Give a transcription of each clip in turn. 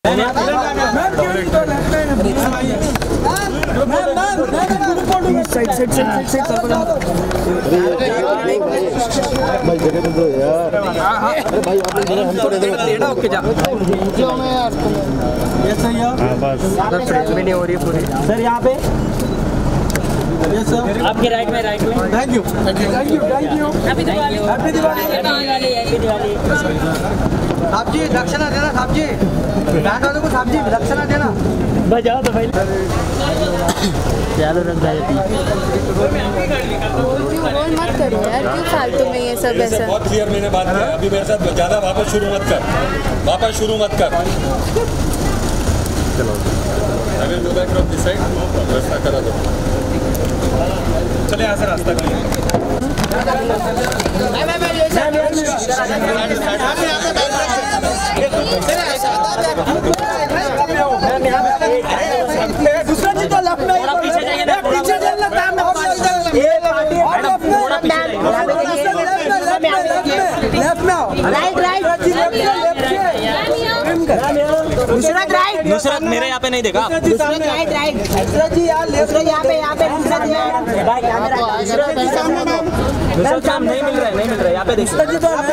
Sir यहाँ पे आपके राइट में थैंक यू हैप्पी दिवाली साहब जी दक्षिणा देना, साहब जी बैंड वालों को, साहब जी दक्षिणा देना। बजाओ तो भाई चलो रख जाती रोल मत करो यार, क्यों फालतू में ये सब ऐसा। बहुत क्लियर मैंने बात किया, अभी मेरे साथ ज़्यादा वापस शुरू मत कर। चलो I will go back from this side, रास्ता करा दो। चले यहाँ से रास्ता दूसरा चीज तो लेफ्ट में, पीछे जाइए ना, पीछे चलना काम में लेफ्ट में आओ, राइट नुसरत मेरे यहाँ पे नहीं देखा। नुसरत जी यार लेफ्ट यहाँ पे नुसरत काम नहीं मिल रहा है यहाँ पे देखिए। नुसरत जी तो सामने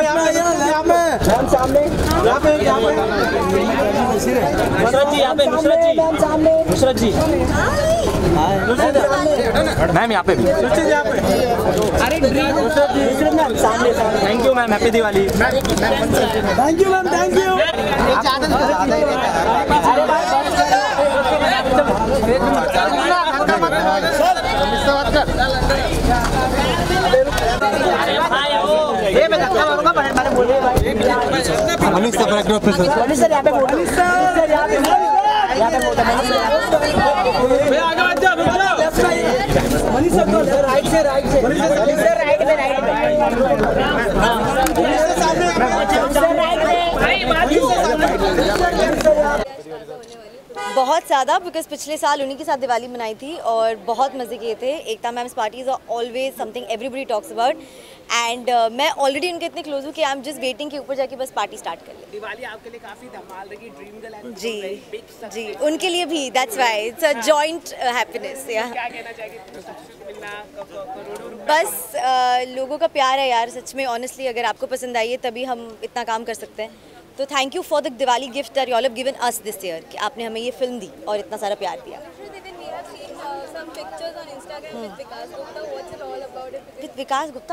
नुसरत जी यहाँ पे, नुसरत जी मैम यहाँ पे भी। अरे thank you ma'am, happy Diwali. Thank you ma'am, thank you. बहुत ज़्यादा, बिकॉज पिछले साल उन्हीं के साथ दिवाली मनाई थी और बहुत मज़े किए थे। Ekta ma'am's parties are always something everybody talks about and मैं ऑलरेडी उनके इतने क्लोज हूँ कि आई एम जस्ट वेटिंग कि ऊपर जाके बस पार्टी स्टार्ट कर ले। दिवाली आपके लिए काफ़ी धमाल रही, ड्रीम गर्ल जी उनके लिए भी, that's why it's a joint happiness. क्या कहना चाहेंगे? बस लोगों का प्यार है यार, सच में ऑनेस्टली अगर आपको पसंद आई है तभी हम इतना काम कर सकते हैं। तो thank you for the Diwali gift that you all have given us this year, कि आपने हमें ये फिल्म दी और इतना सारा प्यार दिया। विकास गुप्ता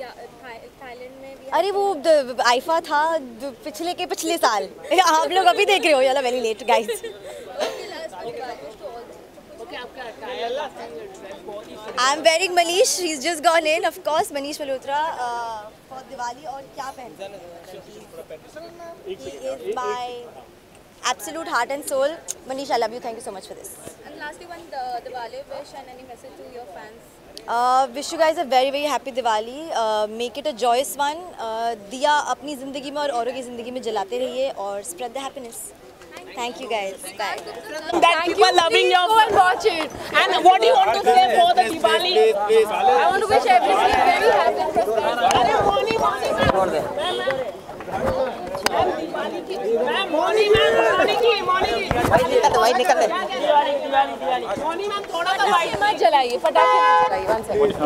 अरे वो आईफा था पिछले साल आप लोग अभी देख रहे हो, यार very late guys. I am wearing Manish, he is just gone in, of course Manish Malhotra for Diwali. और क्या पहनते हैं, he is my absolute heart and soul. Manish, I love you, thank you so much for this. And lastly, one Diwali wish and any message to your fans. Wish you guys a very very happy Diwali. Make it a joyous one. दिया अपनी ज़िंदगी में और औरों की ज़िंदगी में जलाते रहिए और spread the happiness. Thank you guys. Bye. That people loving your Go and watch it. And what do you want to say for the Diwali? I want to wish everyone very happy and prosperous. अरे Moni ma'am थोड़ा सा white मत जलाइए, पटाखे मत जलाइए। One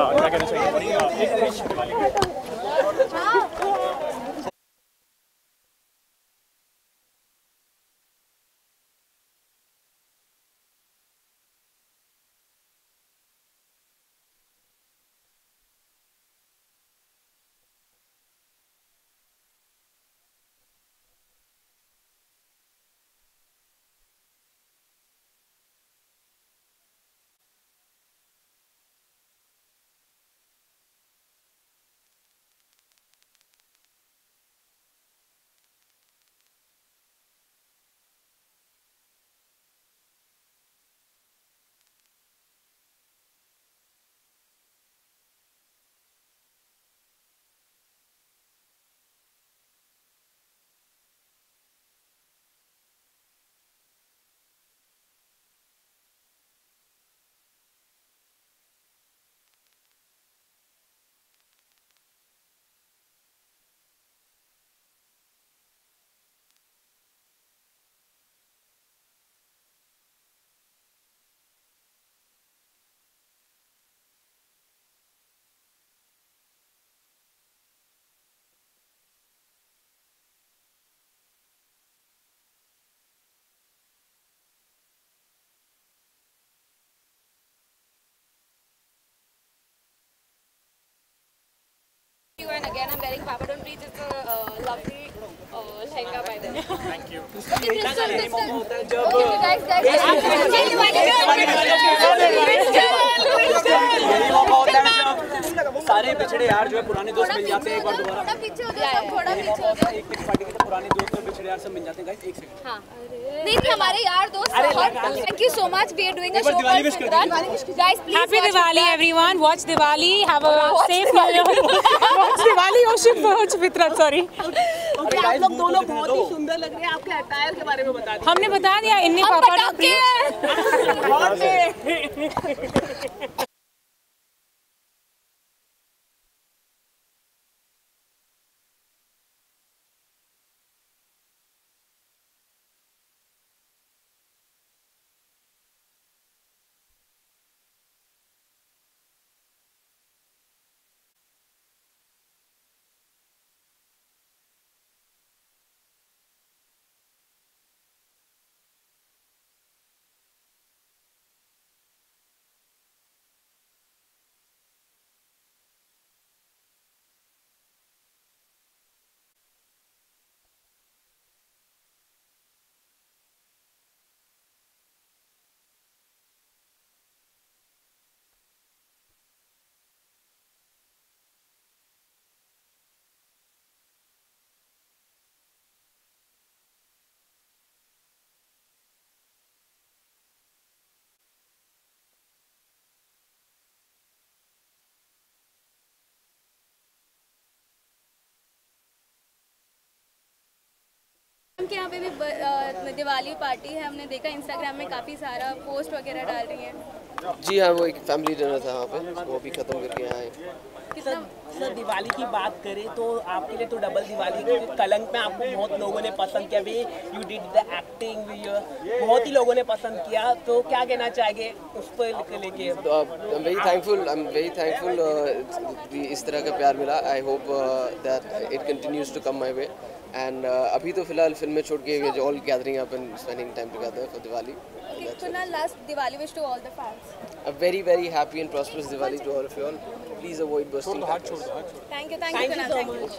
second. and again I'm wearing Papa Don't Preach. It's a lovely lehenga by the way. Thank you. सारे पिछड़े यार जो है पुराने दोस्त मिल जाते हैं एक बार दोबारा। थोड़ा पीछे हो जाओ, थोड़ा पीछे हो जाओ। एक पार्टी के पुराने दोस्त और पिछड़े यार सब मिल जाते हैं गाइस। एक सेकंड। हाँ नहीं हमारे यार दोस्त thank you so much we are doing a show guys please Happy Diwali everyone. Watch Diwali. Have a safe New Year. Watch Diwali. Watch Fitrat. Sorry. आप लोग दोनों बहुत ही सुंदर लग रहे हैं. आपके अटायर के बारे में बता दीजिए. हमने बता दिया इन्हीं पापा ने के यहाँ पे भी दिवाली पार्टी है. हमने देखा इंस्टाग्राम में काफ़ी सारा पोस्ट वगैरह डाल रही हैं. जी हाँ, वो एक फैमिली डिनर था वहाँ पे, वो भी ख़त्म करके आए. सर दिवाली की बात करें तो आपके लिए तो डबल दिवाली क्योंकि कलंक में आपको बहुत लोगों ने पसंद किया. Way you did the acting बहुत ही लोगों ने पसंद किया. तो क्या कहना चाहेंगे उस पर लेके? आई एम वेरी थैंकफुल इस तरह का प्यार मिला. I hope that it continues to come my way. And अभी तो फिलहाल फिल्में छोड़ के all gathering up and spending time together for Diwali. So now last Diwali wish to all the fans. A very very happy and prosperous Diwali to all of you all. Please avoid bursting crackers. Thank you so much.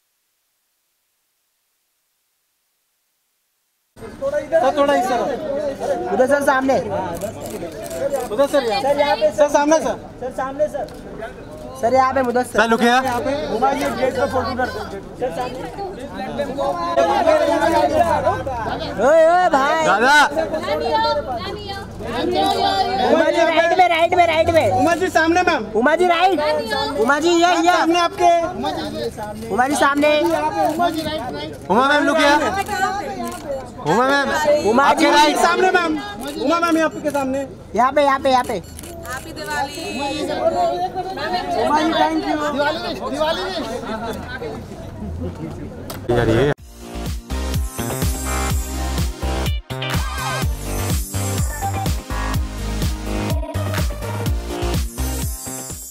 थोड़ा इधर उधर sir सामने, उधर sir यहाँ पे sir सामने sir सामने sir यहाँ पे मुदस्सिर सर लुकिया घुमाइए गेट पे फोटो कर सर सामने। ओए भाई दादा राइट में उमा जी सामने मैम, उमा जी राइट, उमा जी ये सामने आपके, उमा जी सामने, उमा मैम लुकिया, उमा मैम, उमा आपके राइट सामने मैम, उमा मैम आपके सामने, यहाँ पे happy Diwali Uma ji, thank you. Diwali यार ये